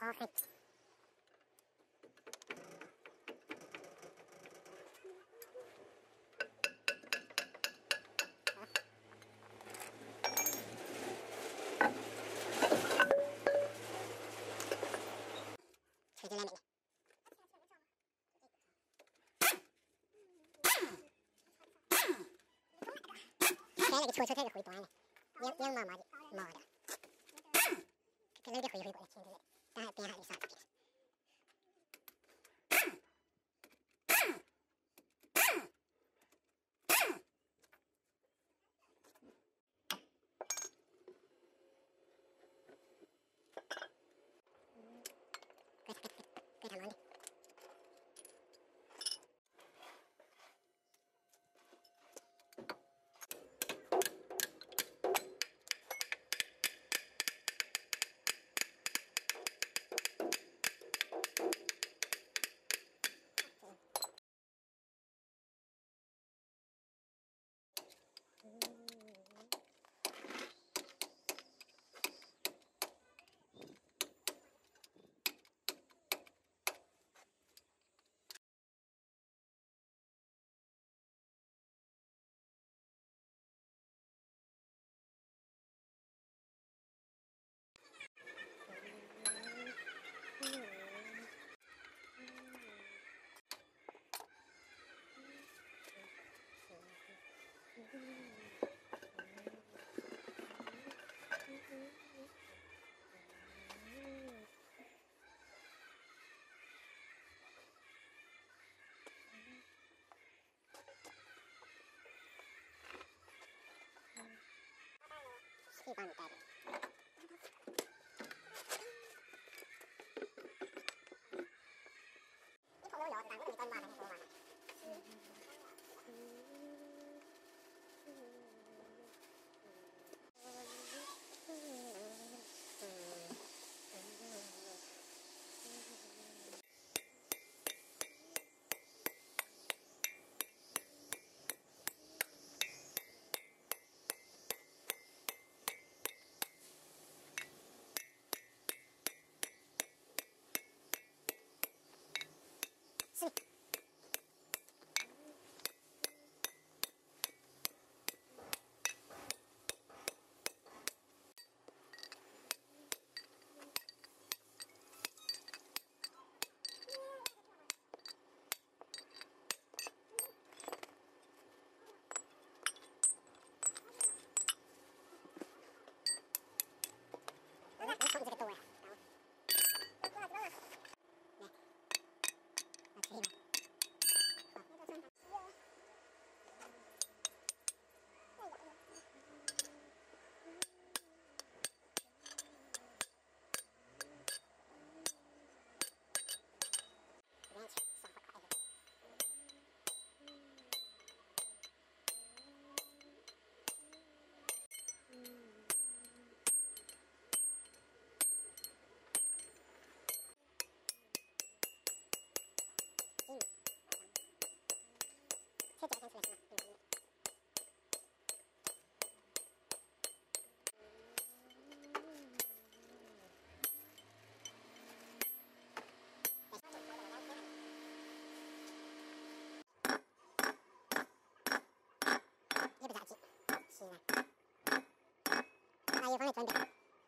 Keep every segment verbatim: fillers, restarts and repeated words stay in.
はい。cái này cái chui chui thế là khui toái này nhưng nhưng mà mà mà được cái lấy cái khui khui của trên thế ta hãy ta hãy sạc cái cái thằng nó đi一般みたいです一個冇咗，但係都未得買，冇買。放这个多呀，可以吧？切角看起来是吗？嗯。也不咋急，是啊。那有放在准备。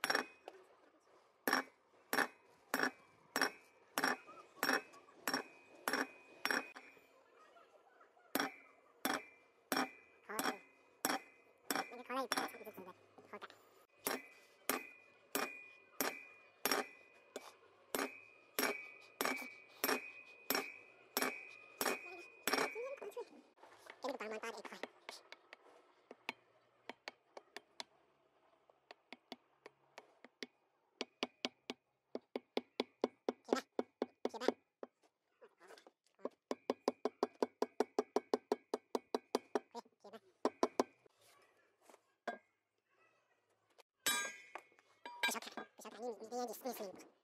那个烤了一泡，差不多就是好干。给那个帮忙打的一块。铁蛋，铁蛋。可以，铁蛋。不小看，不小看，你你的眼睛死死灵不？